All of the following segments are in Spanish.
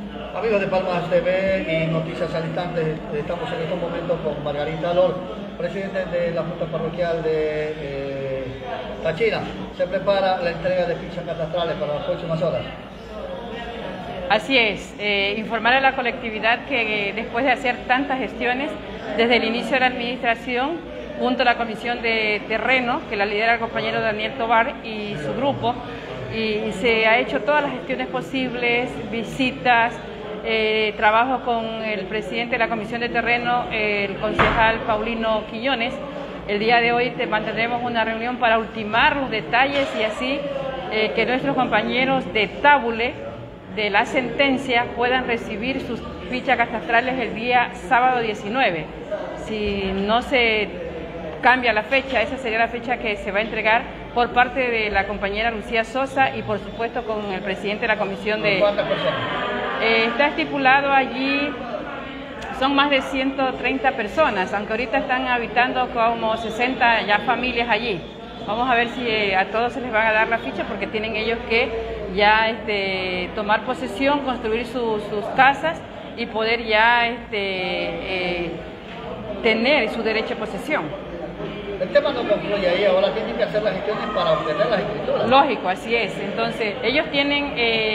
Amigos de Palmas TV y Noticias al Instante, estamos en estos momentos con Margarita Lor, presidente de la Junta Parroquial de Táchira. Se prepara la entrega de fichas catastrales para las próximas horas. Así es, informar a la colectividad que después de hacer tantas gestiones, desde el inicio de la administración, junto a la Comisión de Terreno, que la lidera el compañero Daniel Tobar y su grupo, y se ha hecho todas las gestiones posibles, visitas, trabajo con el presidente de la Comisión de Terreno, el concejal Paulino Quiñones. El día de hoy mantendremos una reunión para ultimar los detalles y así que nuestros compañeros de Tabule, de la sentencia, puedan recibir sus fichas catastrales el día sábado 19. Si no se cambia la fecha, esa sería la fecha que se va a entregar por parte de la compañera Lucía Sosa y por supuesto con el presidente de la comisión de... ¿Cuántas personas? Está estipulado allí, son más de 130 personas, aunque ahorita están habitando como 60 ya familias allí. Vamos a ver si a todos se les van a dar la ficha porque tienen ellos que ya tomar posesión, construir sus casas y poder ya tener su derecho de posesión. El tema no concluye ahí, ahora tienen que hacer las gestiones para obtener las escrituras. Lógico, así es. Entonces, ellos tienen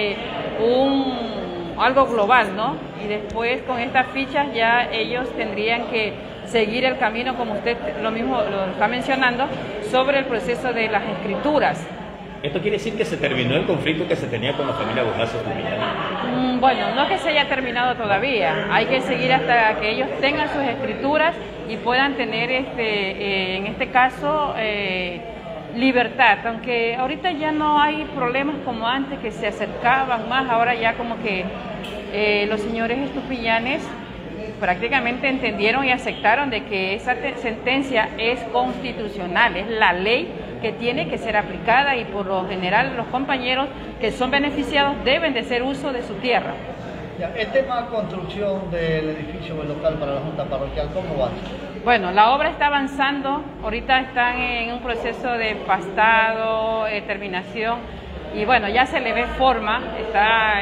algo global, ¿no? Y después con estas fichas ya ellos tendrían que seguir el camino, como usted lo mismo lo está mencionando, sobre el proceso de las escrituras. ¿Esto quiere decir que se terminó el conflicto que se tenía con la familia Bojazos Estupiñán? Bueno, no que se haya terminado todavía, hay que seguir hasta que ellos tengan sus escrituras y puedan tener, en este caso, libertad, aunque ahorita ya no hay problemas como antes, que se acercaban más, ahora ya como que los señores Estupiñanes prácticamente entendieron y aceptaron de que esa sentencia es constitucional, es la ley que tiene que ser aplicada y por lo general los compañeros que son beneficiados deben de hacer uso de su tierra. Ya, el tema construcción del edificio o el local para la Junta Parroquial, ¿cómo va? Bueno, la obra está avanzando, ahorita están en un proceso de pastado, terminación, y bueno, ya se le ve forma, está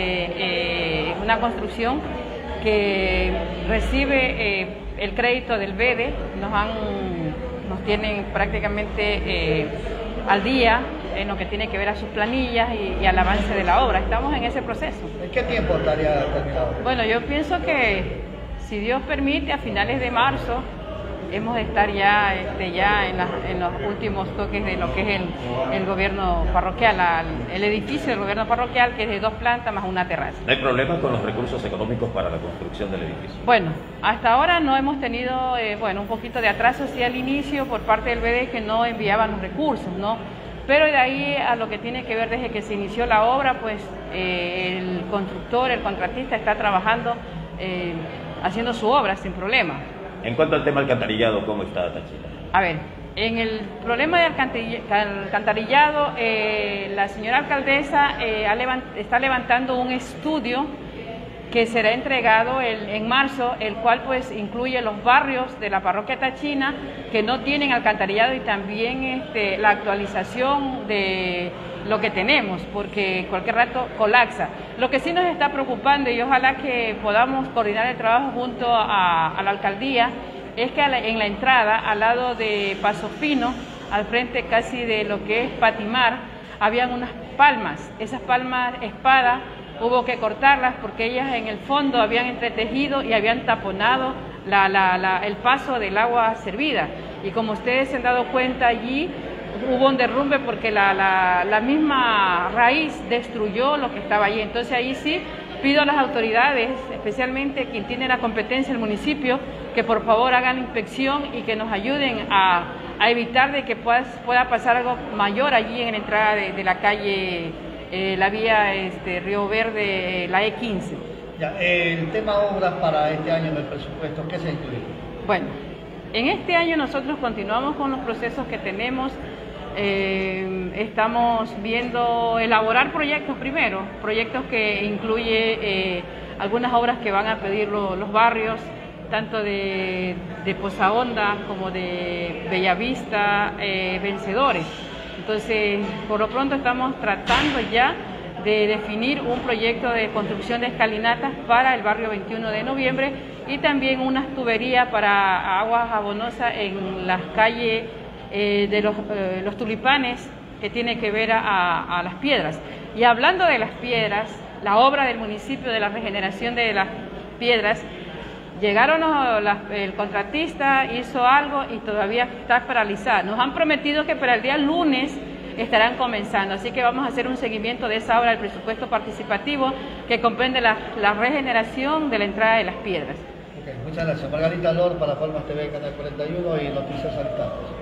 una construcción que recibe el crédito del BEDE, nos tienen prácticamente al día en lo que tiene que ver a sus planillas y al avance de la obra. Estamos en ese proceso. ¿En qué tiempo estaría terminado? Bueno, yo pienso que si Dios permite, a finales de marzo hemos de estar ya, en los últimos toques de lo que es el gobierno parroquial, el edificio del gobierno parroquial, que es de 2 plantas más una terraza. ¿No hay problema con los recursos económicos para la construcción del edificio? Bueno, hasta ahora no hemos tenido, un poquito de atraso sí al inicio por parte del BD, que no enviaban los recursos, ¿no? Pero de ahí a lo que tiene que ver desde que se inició la obra, pues el constructor, el contratista está trabajando, haciendo su obra sin problema. En cuanto al tema alcantarillado, ¿cómo está Táchira? A ver, en el problema de alcantarillado, la señora alcaldesa está levantando un estudio que será entregado en marzo, el cual pues incluye los barrios de la parroquia Táchira que no tienen alcantarillado y también la actualización de lo que tenemos, porque cualquier rato colapsa. Lo que sí nos está preocupando, y ojalá que podamos coordinar el trabajo junto a la alcaldía, es que en la entrada, al lado de Paso Fino, al frente casi de lo que es Patimar, habían unas palmas. Esas palmas espada hubo que cortarlas porque ellas en el fondo habían entretejido y habían taponado el paso del agua servida. Y como ustedes se han dado cuenta, allí hubo un derrumbe porque la misma raíz destruyó lo que estaba allí. Entonces ahí sí pido a las autoridades, especialmente quien tiene la competencia, el municipio, que por favor hagan inspección y que nos ayuden a evitar de que pueda pasar algo mayor allí en la entrada de la calle, la vía Río Verde, la E15. Ya, el tema obras para este año en el presupuesto, ¿qué se incluye? Bueno, en este año nosotros continuamos con los procesos que tenemos. Estamos viendo elaborar proyectos primero, proyectos que incluye algunas obras que van a pedir los barrios, tanto de Poza Honda como de Bellavista, Vencedores. Entonces, por lo pronto estamos tratando ya de definir un proyecto de construcción de escalinatas para el barrio 21 de noviembre y también unas tuberías para agua jabonosa en las calles de los tulipanes, que tiene que ver a Las Piedras. Y hablando de Las Piedras, la obra del municipio de la regeneración de Las Piedras, llegaron el contratista, hizo algo y todavía está paralizada. Nos han prometido que para el día lunes estarán comenzando, así que vamos a hacer un seguimiento de esa obra del presupuesto participativo que comprende la regeneración de la entrada de Las Piedras. Okay, muchas gracias. Margarita Lor para Palmas TV, Canal 41 y Noticias al Instante.